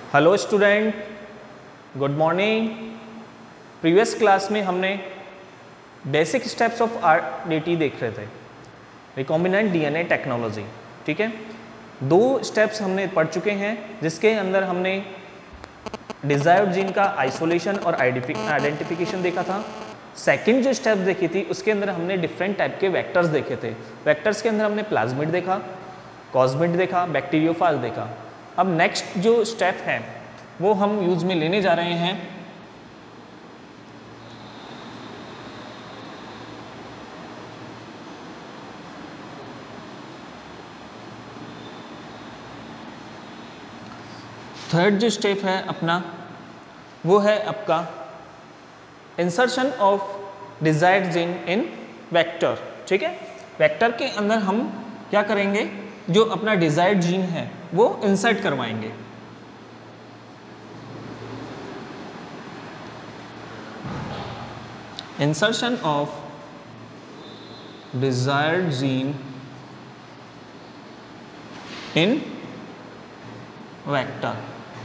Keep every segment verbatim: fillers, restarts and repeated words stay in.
Hello student, good morning. Previous class में हमने basic steps of RDT देख रहे थे, रिकॉम्बिनेंट डीएनए टेक्नोलॉजी। ठीक है, दो स्टेप्स हमने पढ़ चुके हैं जिसके अंदर हमने डिजायर्ड जीन का आइसोलेशन और आइडेंटिफिकेशन देखा था। सेकंड जो स्टेप देखी थी उसके अंदर हमने डिफरेंट टाइप के वेक्टर्स देखे थे। वेक्टर्स के अंदर हमने प्लाज्मिड देखा, कॉस्मिड देखा, बैक्टीरियोफाज देखा। अब नेक्स्ट जो स्टेप है वो हम यूज में लेने जा रहे हैं थर्ड जो स्टेप है अपना वो है आपका insertion of desired gene in vector. ठीक है, वेक्टर के अंदर हम क्या करेंगे, जो अपना डिजायर्ड जीन है वो इंसर्ट करवाएंगे। Insertion of desired gene in vector.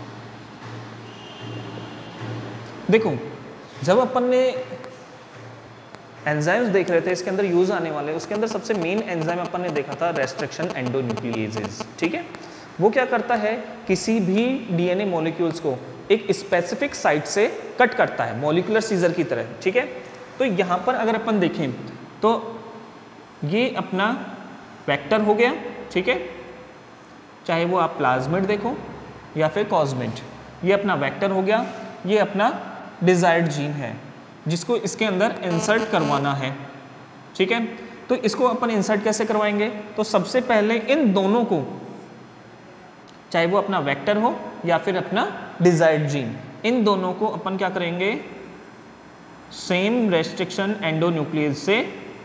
देखो, जब अपन ने एंजाइम्स देख रहे थे इसके अंदर यूज आने वाले, उसके अंदर सबसे मेन एंजाइम अपन ने देखा था रेस्ट्रिक्शन एंडोन्यूक्लिएजेस। ठीक है, वो क्या करता है, किसी भी डीएनए मॉलिक्यूल्स को एक स्पेसिफिक साइट से कट करता है, मॉलिक्यूलर सीजर की तरह। ठीक है, तो यहाँ पर अगर अपन देखें तो ये अपना वेक्टर हो गया। ठीक है, चाहे वो आप प्लाज्मिड देखो या फिर कॉस्मिड, ये अपना वेक्टर हो गया। ये अपना डिजायर्ड जीन है जिसको इसके अंदर इंसर्ट करवाना है। ठीक है, तो इसको अपन इंसर्ट कैसे करवाएंगे, तो सबसे पहले इन दोनों को, चाहे वो अपना वेक्टर हो या फिर अपना डिजायर्ड जीन, इन दोनों को अपन क्या करेंगे, सेम रेस्ट्रिक्शन एंडोन्यूक्लियस से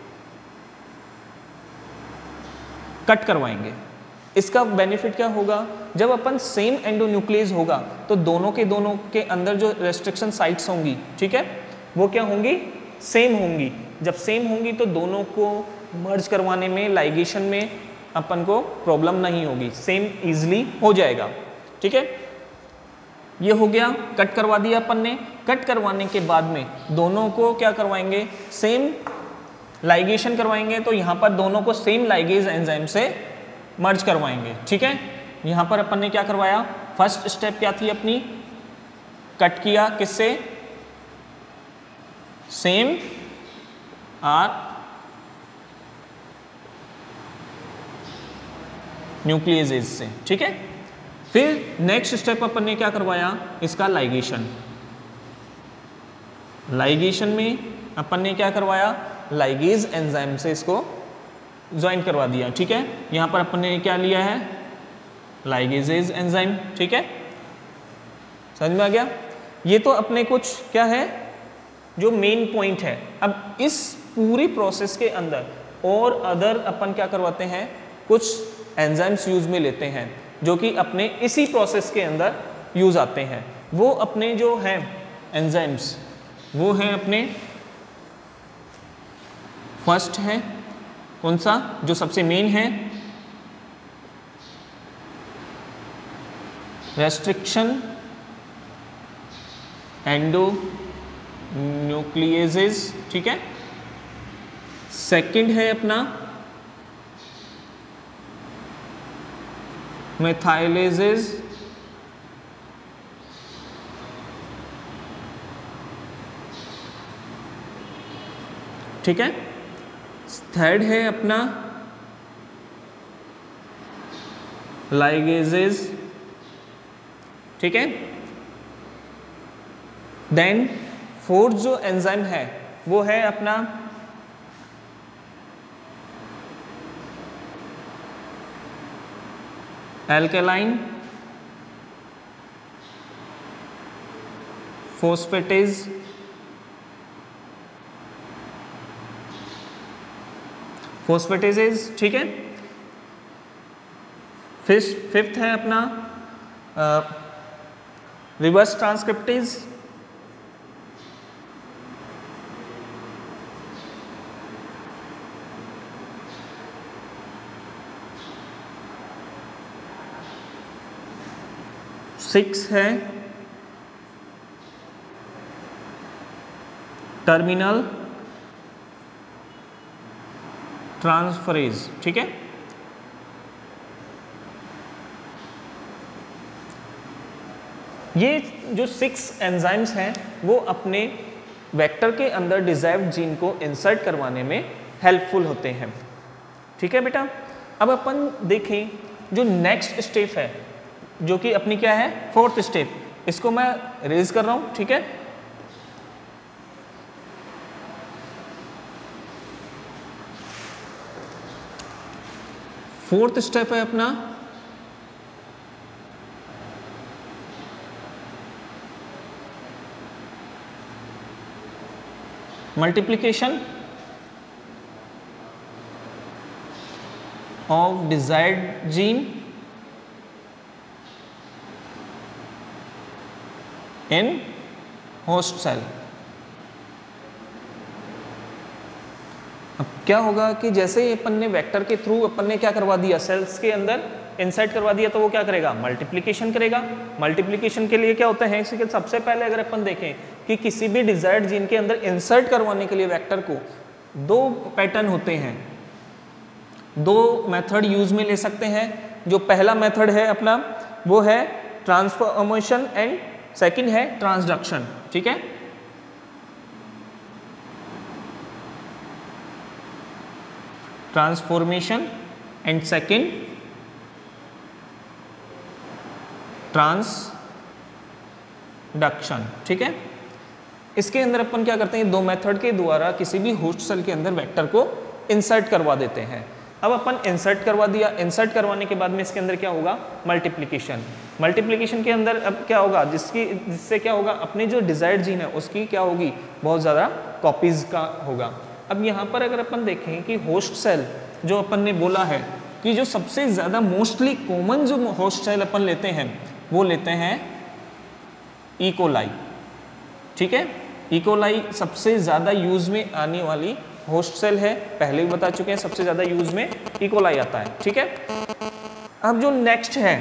कट करवाएंगे। इसका बेनिफिट क्या होगा, जब अपन सेम एंडोन्यूक्लियस होगा तो दोनों के दोनों के अंदर जो रेस्ट्रिक्शन साइट्स होंगी, ठीक है, वो क्या होंगी, सेम होंगी। जब सेम होंगी तो दोनों को मर्ज करवाने में, लाइगेशन में अपन को प्रॉब्लम नहीं होगी, सेम इजीली हो जाएगा। ठीक है, ये हो गया, कट करवा दिया अपन ने। कट करवाने के बाद में दोनों को क्या करवाएंगे, सेम लाइगेशन करवाएंगे। तो यहाँ पर दोनों को सेम लाइगेज एंजाइम से मर्ज करवाएंगे। ठीक है, यहाँ पर अपन ने क्या करवाया, फर्स्ट स्टेप क्या थी अपनी, कट किया किससे, सेम आर न्यूक्लियसेज से। ठीक है, फिर नेक्स्ट स्टेप अपन ने क्या करवाया, इसका लाइगेशन। लाइगेशन में अपन ने क्या करवाया, लाइगेज एंजाइम से इसको ज्वाइन करवा दिया। ठीक है, यहां पर अपन ने क्या लिया है, लाइगेजेज एंजाइम। ठीक है, समझ में आ गया। ये तो अपने कुछ क्या है, जो मेन पॉइंट है। अब इस पूरी प्रोसेस के अंदर और अदर अपन क्या करवाते हैं, कुछ एंजाइम्स यूज में लेते हैं जो कि अपने इसी प्रोसेस के अंदर यूज आते हैं। वो अपने जो हैं एंजाइम्स, वो हैं अपने, फर्स्ट है कौन सा, जो सबसे मेन है, रेस्ट्रिक्शन एंडो न्यूक्लियेजेस। ठीक है, सेकंड है अपना मेथाइलेजेस। ठीक है, थर्ड है अपना लाइगेजेस। ठीक है, देन फोर्थ जो एंजाइम है वो है अपना एल्केलाइन फोस्फेटेज। फोस्फेटेजेज। ठीक है, फिफ्थ फिफ्थ है अपना रिवर्स ट्रांसक्रिप्टेज। सिक्स है टर्मिनल ट्रांसफरेज, ठीक है। ये जो सिक्स एंजाइम्स हैं वो अपने वेक्टर के अंदर डिजायर्ड जीन को इंसर्ट करवाने में हेल्पफुल होते हैं, ठीक है बेटा। अब अपन देखें जो नेक्स्ट स्टेप है जो कि अपनी क्या है, फोर्थ स्टेप, इसको मैं रेज कर रहा हूं, ठीक है। फोर्थ स्टेप है अपना multiplication of desired gene in host cell। अब क्या होगा कि जैसे ही अपन ने वेक्टर के थ्रू अपन ने क्या करवा दिया, सेल्स के अंदर इंसर्ट करवा दिया, तो वो क्या करेगा, मल्टीप्लिकेशन करेगा। मल्टीप्लिकेशन के लिए क्या होता है, इसके सबसे पहले अगर अपन देखें कि किसी भी डिजायर्ड जीन के अंदर इंसर्ट करवाने के लिए वेक्टर को दो पैटर्न होते हैं, दो मेथड यूज में ले सकते हैं। जो पहला मेथड है अपना वो है ट्रांसफॉर्मेशन एंड सेकंड है ट्रांसडक्शन, ठीक है। ट्रांसफॉर्मेशन एंड सेकंड ट्रांसडक्शन, ठीक है। इसके अंदर अपन क्या करते हैं, दो मेथड के द्वारा किसी भी होस्ट सेल के अंदर वेक्टर को इंसर्ट करवा देते हैं। अब अपन इंसर्ट करवा दिया, इंसर्ट करवाने के बाद में इसके अंदर क्या होगा, मल्टीप्लिकेशन। मल्टीप्लिकेशन के अंदर अब क्या होगा, जिसकी जिससे क्या होगा, अपने जो डिजायर्ड जीन है उसकी क्या होगी, बहुत ज़्यादा कॉपीज का होगा। अब यहाँ पर अगर अपन देखें कि होस्ट सेल जो अपन ने बोला है कि जो सबसे ज़्यादा मोस्टली कॉमन जो होस्ट सेल अपन लेते हैं वो लेते हैं इकोलाई, ठीक है। इकोलाई सबसे ज़्यादा यूज में आने वाली होस्ट सेल है, पहले भी बता चुके हैं, सबसे ज्यादा यूज में इकोलाई आता है, ठीक है। अब जो नेक्स्ट है,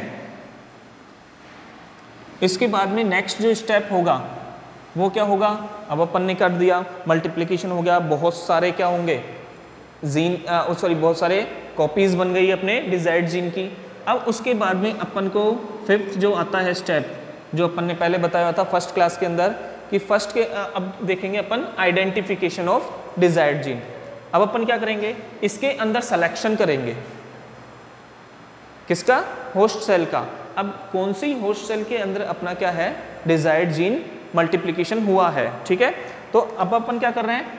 इसके बाद में नेक्स्ट जो स्टेप होगा वो क्या होगा, अब अपन ने कर दिया मल्टीप्लिकेशन हो गया, बहुत सारे क्या होंगे जीन, सॉरी बहुत सारे कॉपीज बन गई अपने डिजायर्ड जीन की। अब उसके बाद में अपन को फिफ्थ जो आता है स्टेप, जो अपन ने पहले बताया था फर्स्ट क्लास के अंदर कि फर्स्ट के अब देखेंगे अपन आइडेंटिफिकेशन ऑफ डिजायर्ड जीन। अब अपन क्या करेंगे, इसके अंदर सिलेक्शन करेंगे, किसका, होस्ट सेल का। अब कौन सी होस्ट सेल के अंदर अपना क्या है, डिजायर्ड जीन मल्टीप्लिकेशन हुआ है, ठीक है। तो अब अपन क्या कर रहे हैं,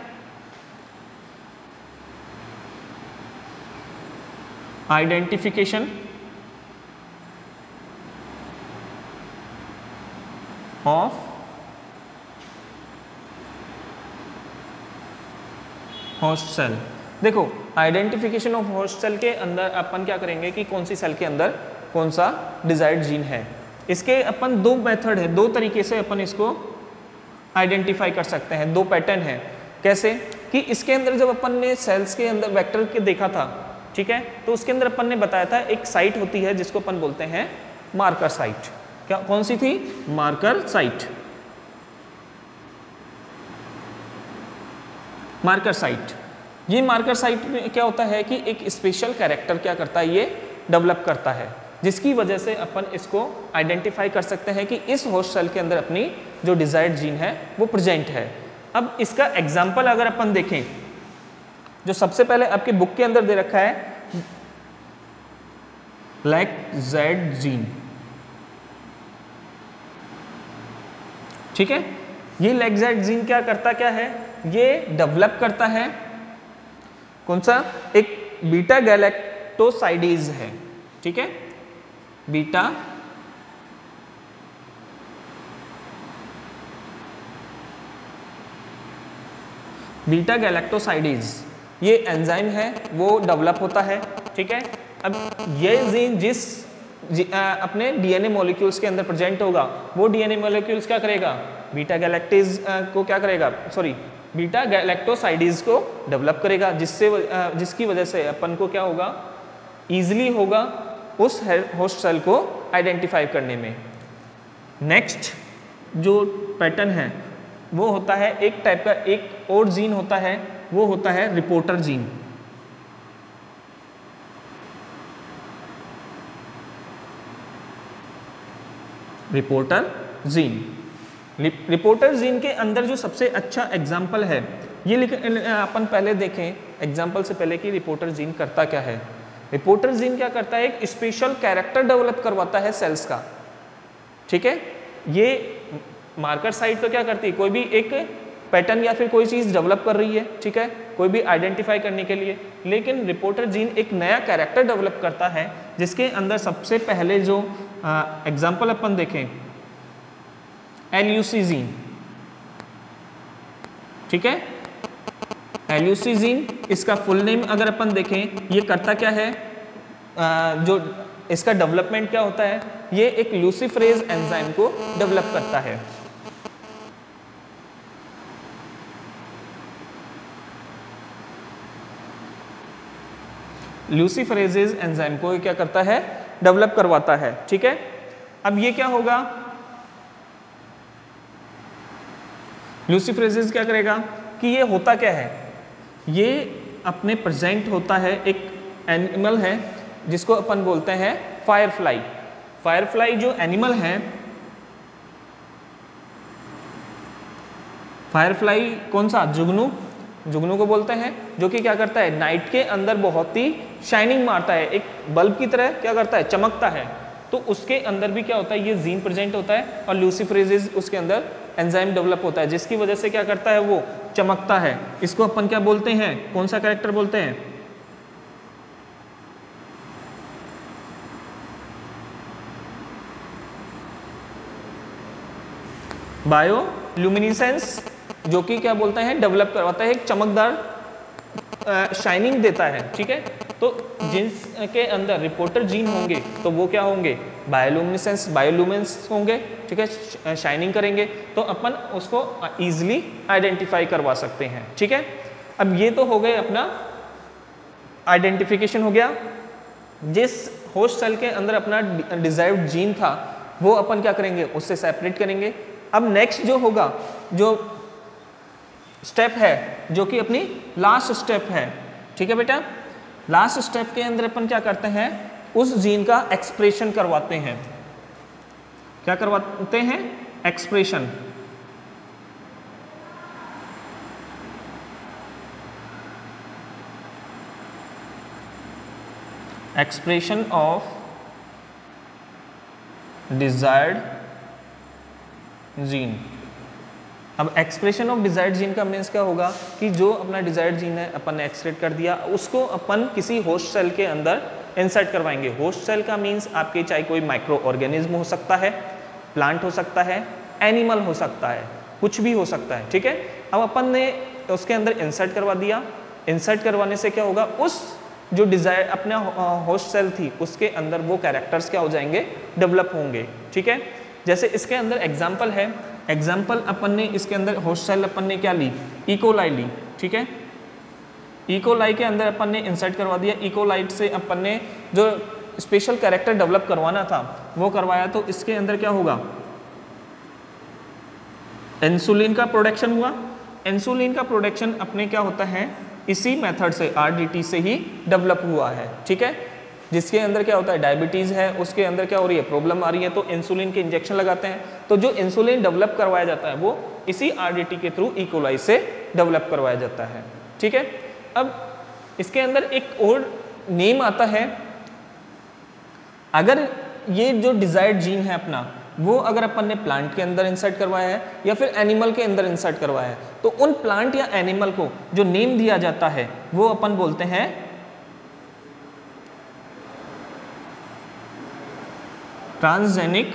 आइडेंटिफिकेशन ऑफ होस्ट सेल। देखो आइडेंटिफिकेशन ऑफ होस्ट सेल के अंदर अपन क्या करेंगे कि कौन सी सेल के अंदर कौन सा डिजायर्ड जीन है। इसके अपन दो मेथड है, दो तरीके से अपन इसको आइडेंटिफाई कर सकते हैं, दो पैटर्न है। कैसे कि इसके अंदर जब अपन ने सेल्स के अंदर वेक्टर के देखा था, ठीक है, तो उसके अंदर अपन ने बताया था एक साइट होती है जिसको अपन बोलते हैं मार्कर साइट। क्या, कौन सी थी, मार्कर साइट। मार्कर साइट, ये मार्कर साइट में क्या होता है कि एक स्पेशल कैरेक्टर क्या करता है, ये डेवलप करता है, जिसकी वजह से अपन इसको आइडेंटिफाई कर सकते हैं कि इस होस्ट सेल के अंदर अपनी जो डिजायर्ड जीन है वो प्रेजेंट है। अब इसका एग्जाम्पल अगर अपन देखें, जो सबसे पहले आपके बुक के अंदर दे रखा है लैक जेड जीन, ठीक है। ये लैक जेड जीन क्या करता क्या है, ये डेवलप करता है कौन सा, एक बीटा गैलेक्टोसाइडेज है, ठीक है, बीटा बीटा गैलेक्टोसाइडेज, ये एंजाइम है वो डेवलप होता है, ठीक है। अब ये जीन जिस जी, आ, अपने डीएनए मॉलिक्यूल्स के अंदर प्रेजेंट होगा, वो डीएनए मॉलिक्यूल्स क्या करेगा, बीटा गैलेक्टेज को क्या करेगा, सॉरी बीटा गैलेक्टोसाइडेज को डेवलप करेगा, जिससे जिसकी वजह से अपन को क्या होगा, ईजिली होगा उस होस्ट सेल को आइडेंटिफाई करने में। नेक्स्ट जो पैटर्न है वो होता है एक टाइप का, एक और जीन होता है, वो होता है reporter gene. Reporter gene, reporter gene के अंदर जो सबसे अच्छा एग्जाम्पल है ये लिख अपन पहले देखें एग्जाम्पल से पहले कि रिपोर्टर जीन करता क्या है। रिपोर्टर जीन क्या करता है, एक स्पेशल कैरेक्टर डेवलप करवाता है सेल्स का, ठीक है। ये मार्कर साइट तो क्या करती है, कोई भी एक पैटर्न या फिर कोई चीज़ डेवलप कर रही है, ठीक है, कोई भी आइडेंटिफाई करने के लिए, लेकिन रिपोर्टर जीन एक नया कैरेक्टर डेवलप करता है जिसके अंदर सबसे पहले जो एग्जाम्पल अपन देखें एल यू सी जीन, ठीक है। एल यू सी जीन, इसका फुल नेम अगर अपन देखें, ये करता क्या है, आ, जो इसका डेवलपमेंट क्या होता है, ये एक लूसीफरेज एंजाइम को डेवलप करता है। लूसीफरेजेज एंजाइम को क्या करता है, डेवलप करवाता है, ठीक है। अब ये क्या होगा, लूसीफरेजेज क्या करेगा कि ये होता क्या है, ये अपने प्रेजेंट होता है, एक एनिमल है जिसको अपन बोलते हैं फायरफ्लाई। फायरफ्लाई जो एनिमल है, फायरफ्लाई कौन सा, जुगनू, जुगनू को बोलते हैं, जो कि क्या करता है, नाइट के अंदर बहुत ही शाइनिंग मारता है, एक बल्ब की तरह क्या करता है, चमकता है। तो उसके अंदर भी क्या होता है, ये जीन प्रेजेंट होता है और लूसीफरेजेज उसके अंदर एंजाइम डेवलप होता है जिसकी वजह से क्या करता है, वो चमकता है। इसको अपन क्या बोलते हैं, कौन सा कैरेक्टर बोलते हैं, बायोल्यूमिनेसेंस, जो कि क्या बोलते हैं, डेवलप करवाता है, एक चमकदार शाइनिंग देता है, ठीक है। तो जिनके अंदर रिपोर्टर जीन होंगे तो वो क्या होंगे, बायोल्यूमिनेसेंस, बायोल्यूमिनेंस होंगे, ठीक है, शाइनिंग करेंगे, तो अपन उसको इजीली आइडेंटिफाई करवा सकते हैं, ठीक है। अब ये तो हो गए अपना आइडेंटिफिकेशन हो गया। जिस होस्ट सेल के अंदर अपना डिजायर्ड जीन था वो अपन क्या करेंगे, उससे सेपरेट करेंगे। अब नेक्स्ट जो होगा, जो स्टेप है, जो कि अपनी लास्ट स्टेप है, ठीक है बेटा। लास्ट स्टेप के अंदर अपन क्या करते हैं, उस जीन का एक्सप्रेशन करवाते हैं। क्या करवाते हैं, expression. Expression of desired gene. अब एक्सप्रेशन ऑफ डिजायर्ड जीन का मीन्स क्या होगा कि जो अपना डिजायर्ड जीन है अपन ने एक्सप्रेट कर दिया, उसको अपन किसी होस्ट सेल के अंदर इंसर्ट करवाएंगे। होस्ट सेल का मीन्स आपके चाहे कोई माइक्रो ऑर्गेनिज्म हो सकता है, प्लांट हो सकता है, एनिमल हो सकता है, कुछ भी हो सकता है, ठीक है। अब अपन ने उसके अंदर इंसर्ट करवा दिया। इंसर्ट करवाने से क्या होगा, उस जो डिजायर अपना होस्ट सेल थी उसके अंदर वो कैरेक्टर्स क्या हो जाएंगे, डेवलप होंगे, ठीक है। जैसे इसके अंदर एग्जाम्पल है, एग्जाम्पल अपन ने इसके अंदर होस्ट सेल अपन ने क्या ली, इकोलाई ली, ठीक है। इकोलाई के अंदर अपन ने इंसर्ट करवा दिया। इकोलाइट से अपन ने जो स्पेशल कैरेक्टर डेवलप करवाना था वो करवाया, तो इसके अंदर क्या होगा, इंसुलिन का प्रोडक्शन हुआ। इंसुलिन का प्रोडक्शन अपने क्या होता है, इसी मेथड से आरडीटी से ही डेवलप हुआ है, ठीक है। जिसके अंदर क्या होता है, डायबिटीज़ है, उसके अंदर क्या हो रही है, प्रॉब्लम आ रही है, तो इंसुलिन के इंजेक्शन लगाते हैं। तो जो इंसुलिन डेवलप करवाया जाता है वो इसी आरडीटी के थ्रू इकोलाई से डेवलप करवाया जाता है, ठीक है। अब इसके अंदर एक और नेम आता है, अगर ये जो डिजायर्ड जीन है अपना, वो अगर अपन ने प्लांट के अंदर इंसर्ट करवाया है या फिर एनिमल के अंदर इंसर्ट करवाया है, तो उन प्लांट या एनिमल को जो नेम दिया जाता है वो अपन बोलते हैं ट्रांसजेनिक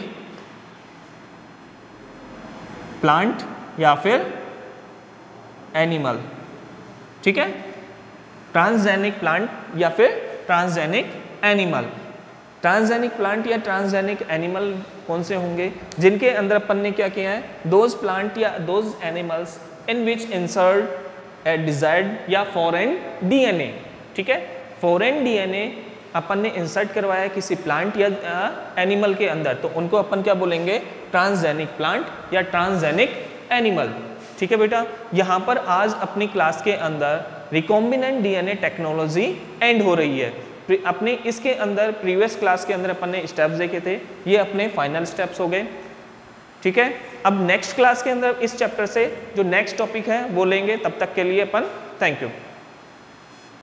प्लांट या फिर एनिमल, ठीक है। ट्रांसजेनिक प्लांट या फिर ट्रांसजेनिक एनिमल। ट्रांसजेनिक प्लांट या ट्रांसजेनिक एनिमल कौन से होंगे, जिनके अंदर अपन ने क्या किया है, दोज प्लांट या those animals in which insert a desired या फॉरेन डीएनए, ठीक है। फॉरेन डीएनए अपन ने इंसर्ट करवाया है किसी प्लांट या एनिमल के अंदर, तो उनको अपन क्या बोलेंगे, ट्रांसजेनिक प्लांट या ट्रांसजेनिक एनिमल। ठीक है बेटा, यहाँ पर आज अपनी क्लास के अंदर रिकॉम्बिनेंट डीएनए टेक्नोलॉजी एंड हो रही है। अपने इसके अंदर प्रीवियस क्लास के अंदर अपन ने स्टेप्स देखे थे, ये अपने फाइनल स्टेप्स हो गए। ठीक है, अब नेक्स्ट क्लास के अंदर इस चैप्टर से जो नेक्स्ट टॉपिक है वो लेंगे, तब तक के लिए अपन थैंक यू।